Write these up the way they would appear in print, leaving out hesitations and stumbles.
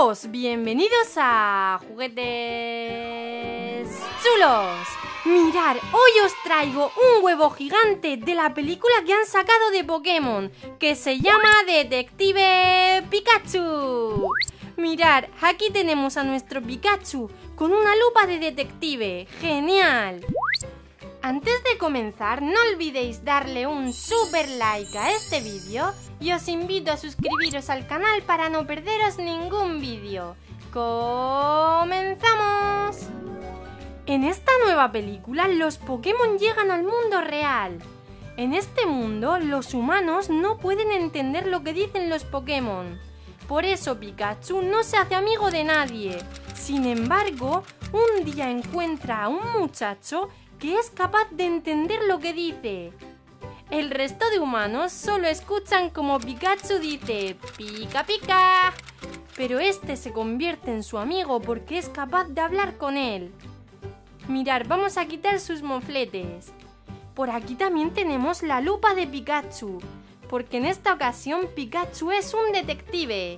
Amigos, bienvenidos a Juguetes Chulos. Mirad, hoy os traigo un huevo gigante de la película que han sacado de Pokémon, que se llama Detective Pikachu. Mirad, aquí tenemos a nuestro Pikachu con una lupa de detective. ¡Genial! Antes de comenzar, no olvidéis darle un super like a este vídeo y os invito a suscribiros al canal para no perderos ningún vídeo. ¡Comenzamos! En esta nueva película, los Pokémon llegan al mundo real. En este mundo, los humanos no pueden entender lo que dicen los Pokémon. Por eso Pikachu no se hace amigo de nadie. Sin embargo, un día encuentra a un muchacho que es capaz de entender lo que dice. El resto de humanos solo escuchan como Pikachu dice "Pica pica", pero este se convierte en su amigo porque es capaz de hablar con él. Mirad, vamos a quitar sus mofletes. Por aquí también tenemos la lupa de Pikachu, porque en esta ocasión Pikachu es un detective.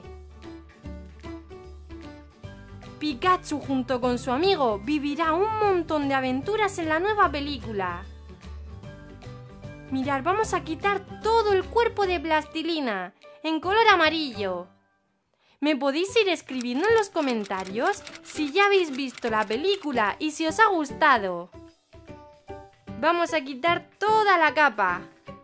Pikachu junto con su amigo vivirá un montón de aventuras en la nueva película. Mirad, vamos a quitar todo el cuerpo de plastilina en color amarillo. Me podéis ir escribiendo en los comentarios si ya habéis visto la película y si os ha gustado. Vamos a quitar toda la capa.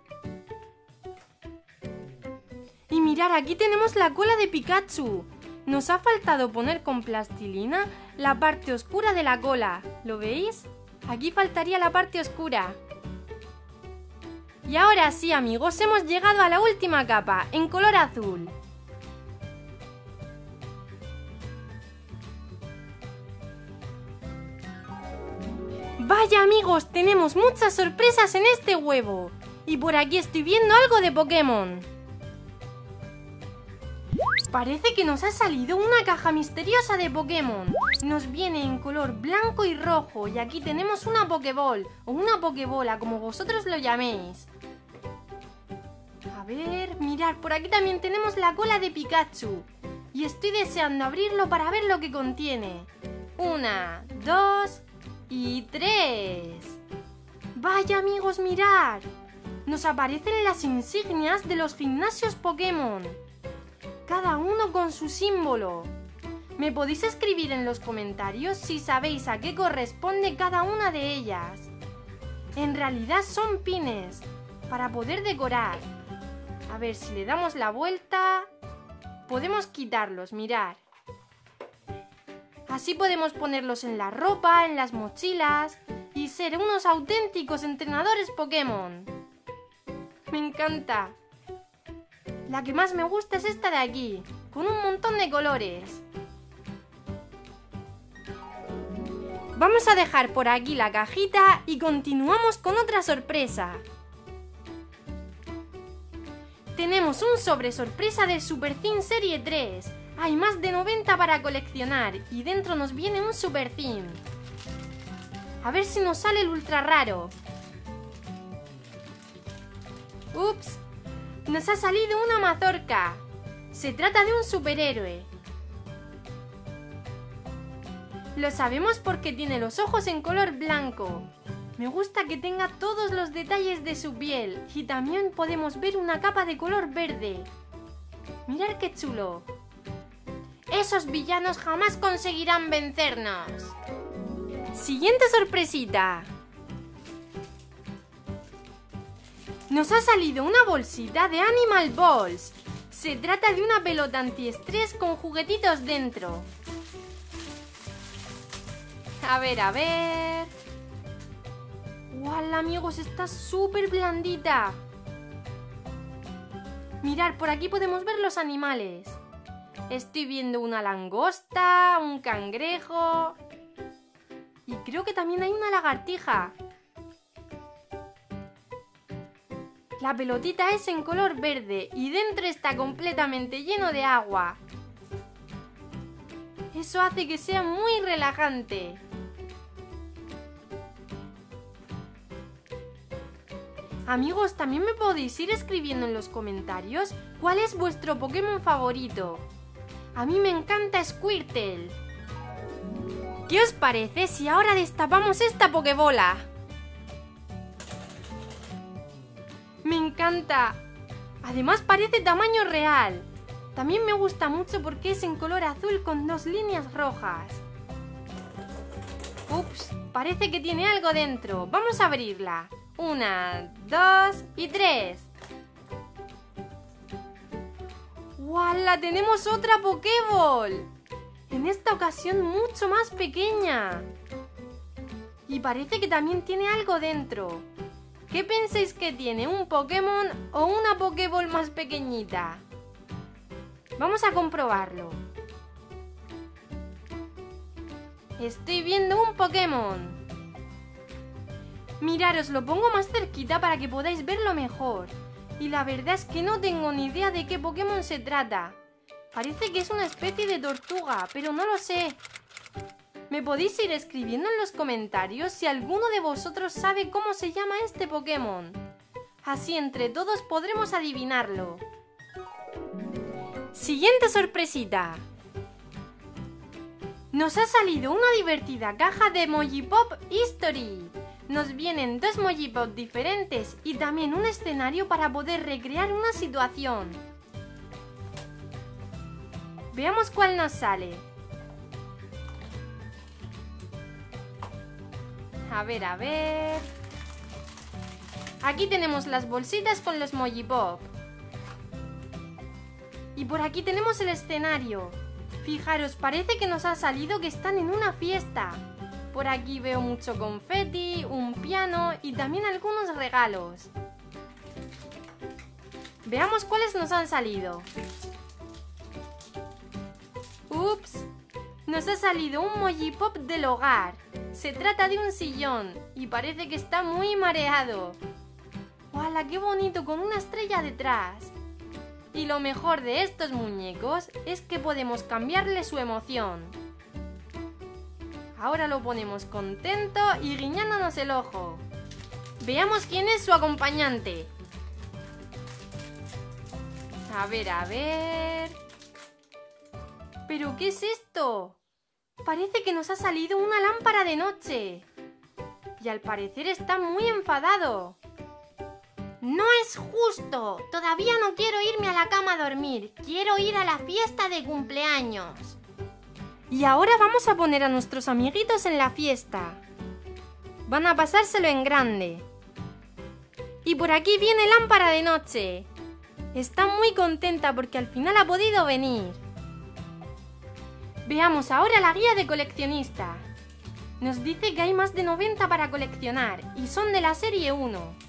Y mirad, aquí tenemos la cola de Pikachu. Nos ha faltado poner con plastilina la parte oscura de la cola. ¿Lo veis? Aquí faltaría la parte oscura. Y ahora sí, amigos, hemos llegado a la última capa, en color azul. Vaya, amigos, tenemos muchas sorpresas en este huevo. Y por aquí estoy viendo algo de Pokémon. Parece que nos ha salido una caja misteriosa de Pokémon. Nos viene en color blanco y rojo y aquí tenemos una Pokéball o una Pokébola, como vosotros lo llaméis. A ver, mirad, por aquí también tenemos la cola de Pikachu y estoy deseando abrirlo para ver lo que contiene. 1, 2 y 3. Vaya, amigos, mirad. Nos aparecen las insignias de los gimnasios Pokémon. Cada uno con su símbolo. Me podéis escribir en los comentarios si sabéis a qué corresponde cada una de ellas. En realidad son pines para poder decorar. A ver, si le damos la vuelta, podemos quitarlos, mirad. Así podemos ponerlos en la ropa, en las mochilas y ser unos auténticos entrenadores Pokémon. Me encanta. La que más me gusta es esta de aquí, con un montón de colores. Vamos a dejar por aquí la cajita y continuamos con otra sorpresa. Tenemos un sobre sorpresa de Super Theme Serie 3. Hay más de 90 para coleccionar y dentro nos viene un Super Theme. A ver si nos sale el ultra raro. ¡Ups! Nos ha salido una mazorca. Se trata de un superhéroe. Lo sabemos porque tiene los ojos en color blanco. Me gusta que tenga todos los detalles de su piel y también podemos ver una capa de color verde. Mirad qué chulo. Esos villanos jamás conseguirán vencernos. Siguiente sorpresita. Nos ha salido una bolsita de Animal Balls. Se trata de una pelota antiestrés con juguetitos dentro. A ver, a ver. ¡Guau, amigos! Está súper blandita. Mirad, por aquí podemos ver los animales. Estoy viendo una langosta, un cangrejo y creo que también hay una lagartija. La pelotita es en color verde y dentro está completamente lleno de agua. Eso hace que sea muy relajante. Amigos, también me podéis ir escribiendo en los comentarios cuál es vuestro Pokémon favorito. A mí me encanta Squirtle. ¿Qué os parece si ahora destapamos esta Pokébola? Me encanta. Además parece tamaño real. También me gusta mucho porque es en color azul con 2 líneas rojas. Ups, parece que tiene algo dentro. Vamos a abrirla. 1, 2 y 3. ¡Wala! ¡Tenemos otra Pokéball! En esta ocasión mucho más pequeña. Y parece que también tiene algo dentro. ¿Qué pensáis que tiene? ¿Un Pokémon o una Pokéball más pequeñita? Vamos a comprobarlo. Estoy viendo un Pokémon. Mirad, os lo pongo más cerquita para que podáis verlo mejor. Y la verdad es que no tengo ni idea de qué Pokémon se trata. Parece que es una especie de tortuga, pero no lo sé. Me podéis ir escribiendo en los comentarios si alguno de vosotros sabe cómo se llama este Pokémon. Así entre todos podremos adivinarlo. Siguiente sorpresita. Nos ha salido una divertida caja de Mojipop History. Nos vienen 2 Mojipop diferentes y también un escenario para poder recrear una situación. Veamos cuál nos sale. A ver. Aquí tenemos las bolsitas con los Mojipop. Y por aquí tenemos el escenario. Fijaros, parece que nos ha salido que están en una fiesta. Por aquí veo mucho confeti, un piano y también algunos regalos. Veamos cuáles nos han salido. ¡Ups! Nos ha salido un Mojipop del hogar. Se trata de un sillón y parece que está muy mareado. ¡Hala, qué bonito! Con una estrella detrás. Y lo mejor de estos muñecos es que podemos cambiarle su emoción. Ahora lo ponemos contento y guiñándonos el ojo. Veamos quién es su acompañante. A ver. ¿Pero qué es esto? Parece que nos ha salido una lámpara de noche. Y al parecer está muy enfadado. ¡No es justo! Todavía no quiero irme a la cama a dormir. Quiero ir a la fiesta de cumpleaños. Y ahora vamos a poner a nuestros amiguitos en la fiesta. Van a pasárselo en grande. Y por aquí viene Lámpara de Noche. Está muy contenta porque al final ha podido venir. Veamos ahora la guía de coleccionista. Nos dice que hay más de 90 para coleccionar y son de la serie 1.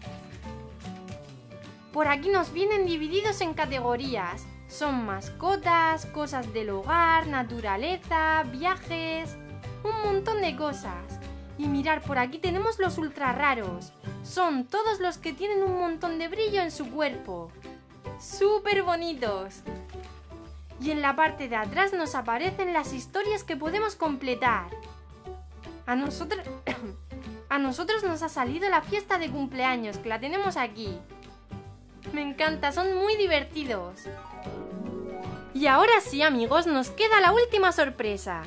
Por aquí nos vienen divididos en categorías. Son mascotas, cosas del hogar, naturaleza, viajes, un montón de cosas. Y mirar, por aquí tenemos los ultra raros. Son todos los que tienen un montón de brillo en su cuerpo. ¡Súper bonitos! Y en la parte de atrás nos aparecen las historias que podemos completar. A nosotros nos ha salido la fiesta de cumpleaños, que la tenemos aquí. Me encanta, son muy divertidos. Y ahora sí, amigos, nos queda la última sorpresa.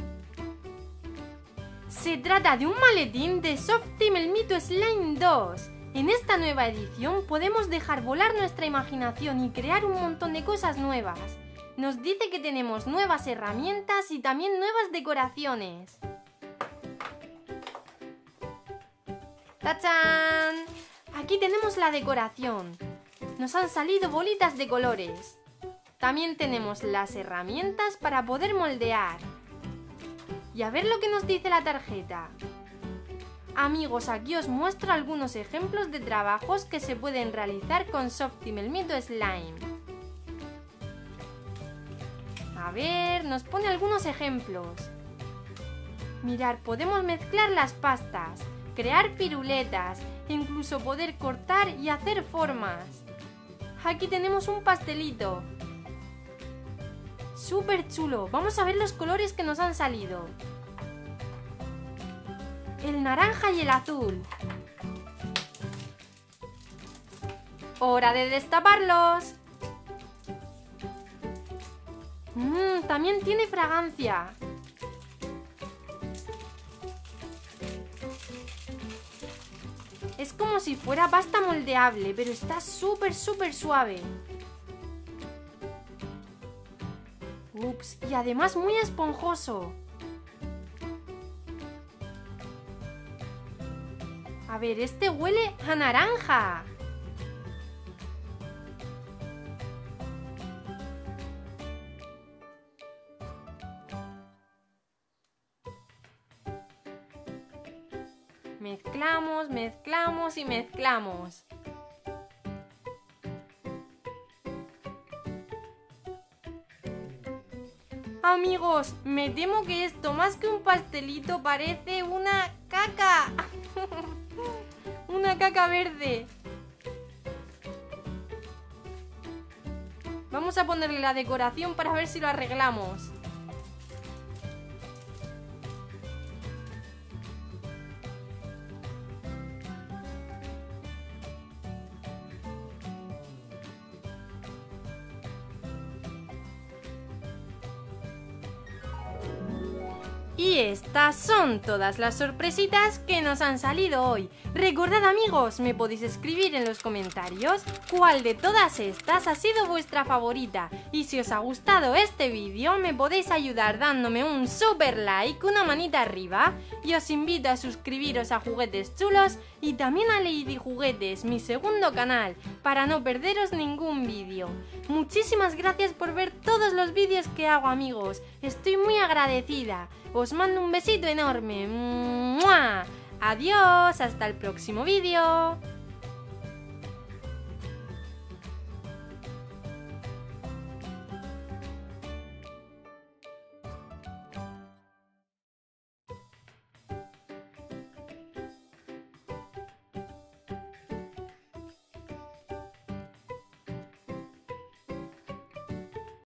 Se trata de un maletín de Softeam el Mito Slime 2. En esta nueva edición podemos dejar volar nuestra imaginación y crear un montón de cosas nuevas. Nos dice que tenemos nuevas herramientas y también nuevas decoraciones. ¡Tachán! Aquí tenemos la decoración. Nos han salido bolitas de colores. También tenemos las herramientas para poder moldear. Y a ver lo que nos dice la tarjeta. Amigos, aquí os muestro algunos ejemplos de trabajos que se pueden realizar con Softeam el Mito Slime. A ver, nos pone algunos ejemplos. Mirad, podemos mezclar las pastas, crear piruletas, incluso poder cortar y hacer formas. Aquí tenemos un pastelito. ¡Súper chulo! Vamos a ver los colores que nos han salido. El naranja y el azul. ¡Hora de destaparlos! También tiene fragancia. Es como si fuera pasta moldeable, pero está súper suave. Ups, y además muy esponjoso. A ver, este huele a naranja. Mezclamos, mezclamos y mezclamos. Amigos, me temo que esto más que un pastelito parece una caca. Una caca verde. Vamos a ponerle la decoración para ver si lo arreglamos. Y estas son todas las sorpresitas que nos han salido hoy. Recordad, amigos, me podéis escribir en los comentarios cuál de todas estas ha sido vuestra favorita. Y si os ha gustado este vídeo, me podéis ayudar dándome un super like, una manita arriba. Y os invito a suscribiros a Juguetes Chulos y también a Lady Juguetes, mi segundo canal, para no perderos ningún vídeo. Muchísimas gracias por ver todos los vídeos que hago, amigos. Estoy muy agradecida. Os mando un besito enorme. ¡Mua! Adiós, hasta el próximo vídeo.